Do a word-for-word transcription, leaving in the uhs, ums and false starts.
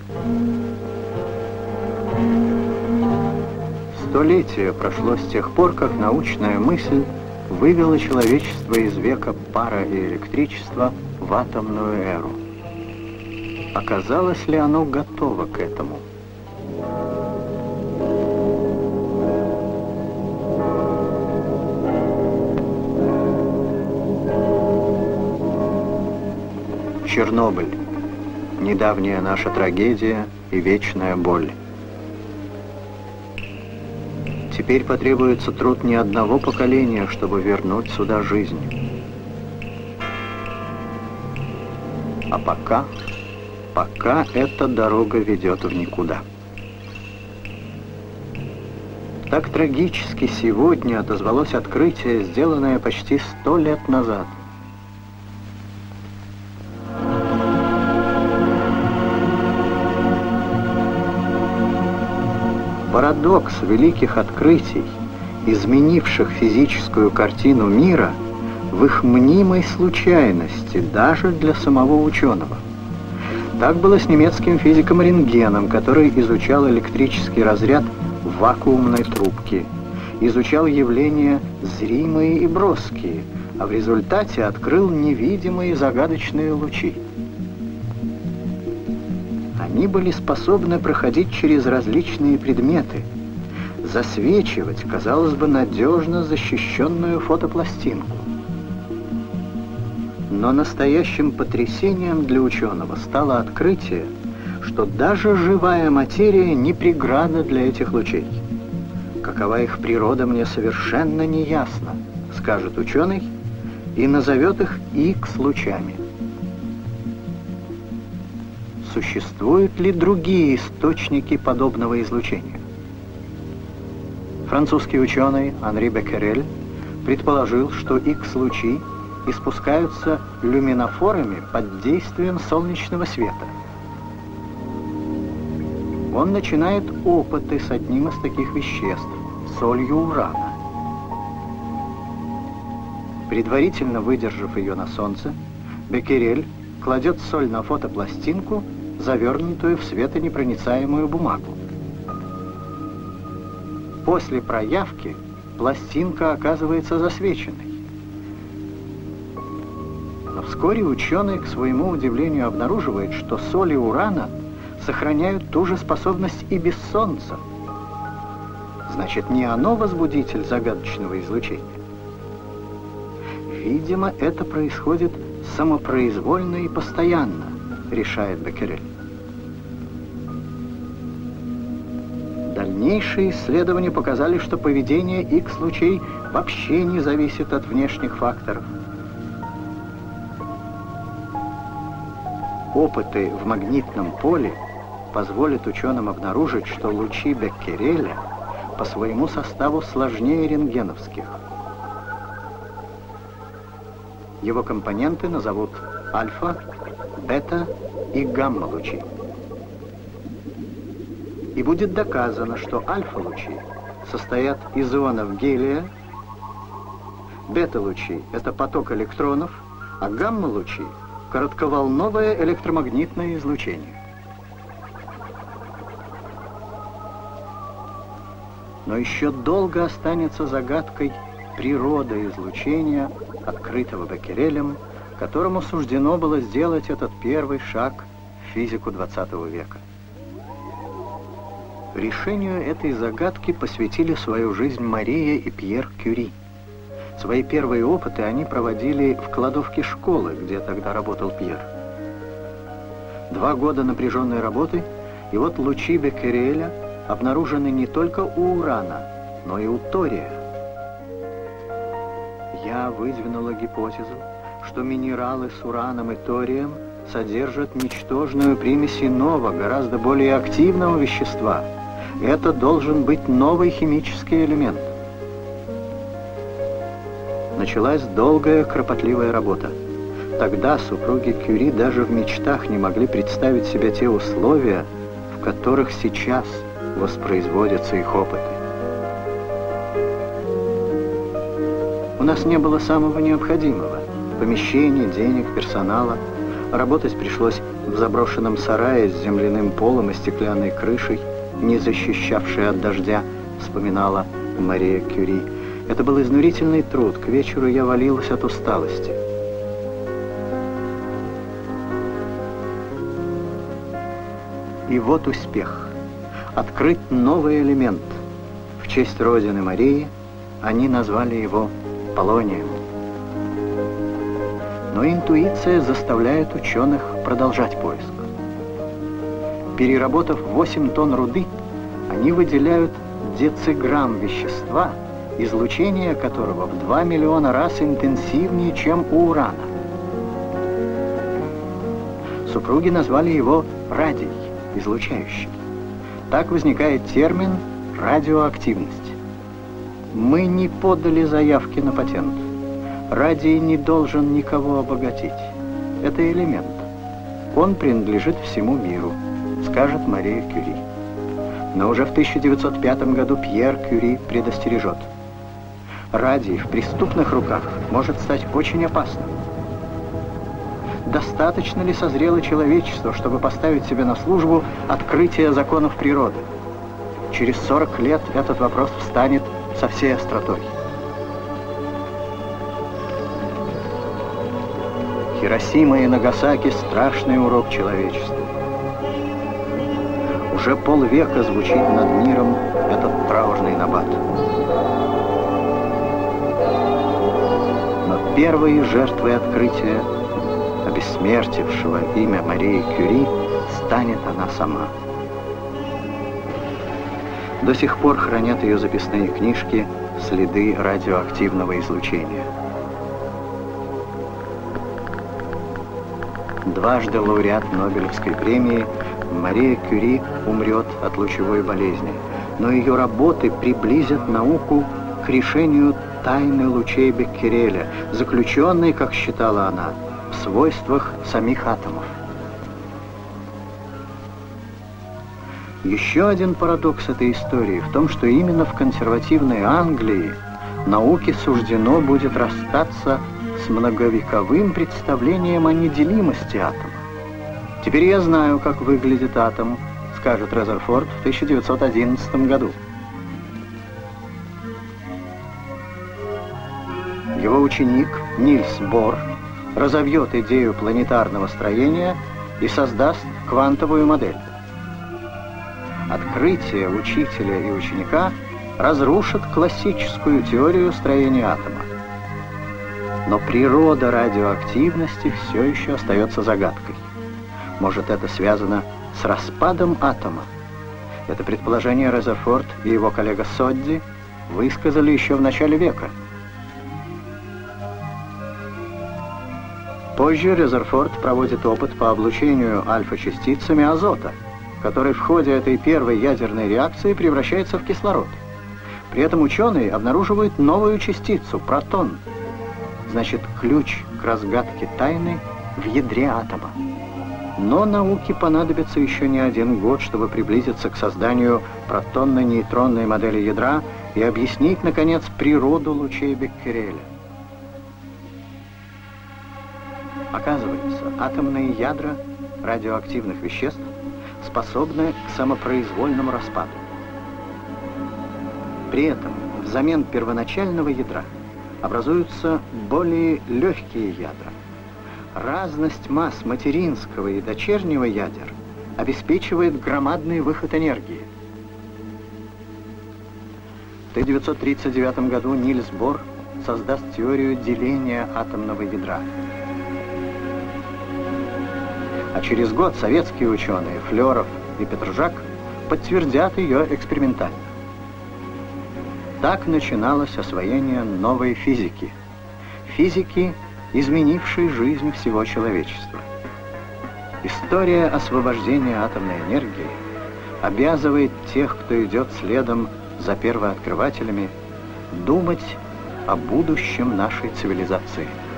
Столетие прошло с тех пор, как научная мысль вывела человечество из века пара и электричества в атомную эру. Оказалось ли оно готово к этому? Чернобыль. Недавняя наша трагедия и вечная боль. Теперь потребуется труд не одного поколения, чтобы вернуть сюда жизнь. А пока, пока эта дорога ведет в никуда. Так трагически сегодня отозвалось открытие, сделанное почти сто лет назад. Парадокс великих открытий, изменивших физическую картину мира, в их мнимой случайности даже для самого ученого. Так было с немецким физиком Рентгеном, который изучал электрический разряд в вакуумной трубке, изучал явления зримые и броские, а в результате открыл невидимые загадочные лучи. Они были способны проходить через различные предметы, засвечивать, казалось бы, надежно защищенную фотопластинку. Но настоящим потрясением для ученого стало открытие, что даже живая материя не преграда для этих лучей. Какова их природа, мне совершенно не ясно, скажет ученый, и назовет их Икс-лучами. Существуют ли другие источники подобного излучения? Французский ученый Анри Беккерель предположил, что Икс-лучи испускаются люминофорами под действием солнечного света. Он начинает опыты с одним из таких веществ – солью урана. Предварительно выдержав ее на солнце, Беккерель кладет соль на фотопластинку, завернутую в светонепроницаемую бумагу. После проявки пластинка оказывается засвеченной. Но вскоре ученый, к своему удивлению, обнаруживает, что соли урана сохраняют ту же способность и без солнца. Значит, не оно возбудитель загадочного излучения. Видимо, это происходит самопроизвольно и постоянно, решает Беккерель. Дальнейшие исследования показали, что поведение Икс-лучей вообще не зависит от внешних факторов. Опыты в магнитном поле позволят ученым обнаружить, что лучи Беккереля по своему составу сложнее рентгеновских. Его компоненты назовут альфа, бета и гамма-лучи. И будет доказано, что альфа-лучи состоят из ионов гелия, бета-лучи — это поток электронов, а гамма-лучи — коротковолновое электромагнитное излучение. Но еще долго останется загадкой природа излучения, открытого Беккерелем, которому суждено было сделать этот первый шаг в физику двадцатого века. Решению этой загадки посвятили свою жизнь Мария и Пьер Кюри. Свои первые опыты они проводили в кладовке школы, где тогда работал Пьер. Два года напряженной работы, и вот лучи Беккереля обнаружены не только у урана, но и у тория. Я выдвинула гипотезу, что минералы с ураном и торием содержат ничтожную примесь иного, гораздо более активного вещества. Это должен быть новый химический элемент. Началась долгая, кропотливая работа. Тогда супруги Кюри даже в мечтах не могли представить себе те условия, в которых сейчас воспроизводятся их опыты. У нас не было самого необходимого – помещений, денег, персонала. Работать пришлось в заброшенном сарае с земляным полом и стеклянной крышей, не защищавшей от дождя, вспоминала Мария Кюри. Это был изнурительный труд, к вечеру я валилась от усталости. И вот успех. Открыт новый элемент. В честь родины Марии они назвали его полонием. Но интуиция заставляет ученых продолжать поиск. Переработав восемь тонн руды, они выделяют дециграмм вещества, излучение которого в два миллиона раз интенсивнее, чем у урана. Супруги назвали его радий, излучающий. Так возникает термин радиоактивность. Мы не подали заявки на патент. Радий не должен никого обогатить. Это элемент. Он принадлежит всему миру, скажет Мария Кюри. Но уже в тысяча девятьсот пятом году Пьер Кюри предостережет. Радий в преступных руках может стать очень опасным. Достаточно ли созрело человечество, чтобы поставить себе на службу открытие законов природы? Через сорок лет этот вопрос встанет со всей остротой. Хиросима и Нагасаки — страшный урок человечеству. Уже полвека звучит над миром этот траурный набат. Но первой жертвой открытия, обессмертившего имя Марии Кюри, станет она сама. До сих пор хранят ее записные книжки следы радиоактивного излучения. Дважды лауреат Нобелевской премии, Мария Кюри умрет от лучевой болезни, но ее работы приблизят науку к решению тайны лучей Беккереля, заключенной, как считала она, в свойствах самих атомов. Еще один парадокс этой истории в том, что именно в консервативной Англии науке суждено будет расстаться с многовековым представлением о неделимости атома. «Теперь я знаю, как выглядит атом», — скажет Резерфорд в тысяча девятьсот одиннадцатом году. Его ученик Нильс Бор разовьет идею планетарного строения и создаст квантовую модель. Открытие учителя и ученика разрушит классическую теорию строения атома. Но природа радиоактивности все еще остается загадкой. Может, это связано с распадом атома? Это предположение Резерфорд и его коллега Содди высказали еще в начале века. Позже Резерфорд проводит опыт по облучению альфа-частицами азота, который в ходе этой первой ядерной реакции превращается в кислород. При этом ученые обнаруживают новую частицу – протон. Значит, ключ к разгадке тайны в ядре атома. Но науке понадобится еще не один год, чтобы приблизиться к созданию протонно-нейтронной модели ядра и объяснить, наконец, природу лучей Беккереля. Оказывается, атомные ядра радиоактивных веществ способны к самопроизвольному распаду. При этом взамен первоначального ядра образуются более легкие ядра. Разность масс материнского и дочернего ядер обеспечивает громадный выход энергии. В тысяча девятьсот тридцать девятом году Нильс Бор создаст теорию деления атомного ядра. А через год советские ученые Флеров и Петржак подтвердят ее экспериментально. Так начиналось освоение новой физики. Физики, изменившей жизнь всего человечества. История освобождения атомной энергии обязывает тех, кто идет следом за первооткрывателями, думать о будущем нашей цивилизации.